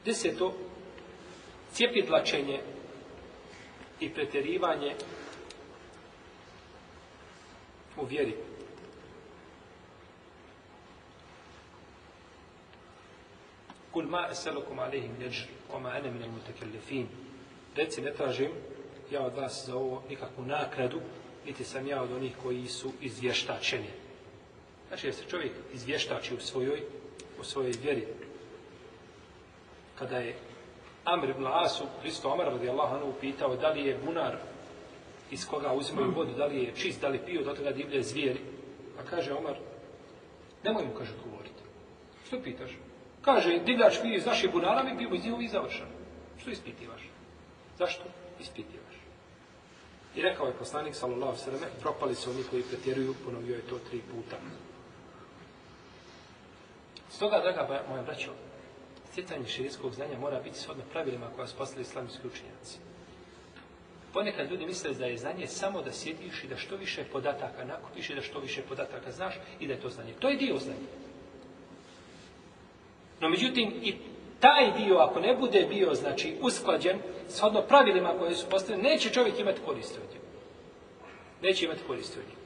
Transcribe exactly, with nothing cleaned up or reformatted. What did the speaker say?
Deseto, cijepidlačenje i pretjerivanje u vjeri. Kul ma eselukum alejhi min ejr, wa ma ana min al-mutakallifin. Reci, ne tražim ja od vas za ovo nikakvu nagradu, niti sam ja od onih koji su izvještačeni. Znači, da se čovjek izvještači u svojoj, u svojoj vjeri. Kada je Amr ibn Asu, Hristo Amar radijallahu anhu, pitao da li je bunar iz koga uzimaju vodu, da li je čist, da li piju, do toga divlje zvijeri. A kaže Omar, nemoj mu, kaže, odgovoriti. Što pitaš? Kaže, divljač pije iz naših bunara, mi pijemo iz njihovi završeno. Što ispitivaš? Zašto ispitivaš? I rekao je poslanik, sallallahu alejhi ve sellem, propali su oni koji pretjeruju, ponovio je to tri puta. Stoga, draga moja braćo, stjecanje širijskog znanja mora biti shodno pravilima koja su postavili islamski učenjaci. Ponekad ljudi misle da je znanje samo da sjediš i da što više podataka nakupiš i da što više podataka znaš i da je to znanje. To je dio znanja. No međutim, i taj dio, ako ne bude bio, znači, usklađen shodno pravilima koje su postavljene, neće čovjek imati koristi od njega. Neće imati koristi od njega.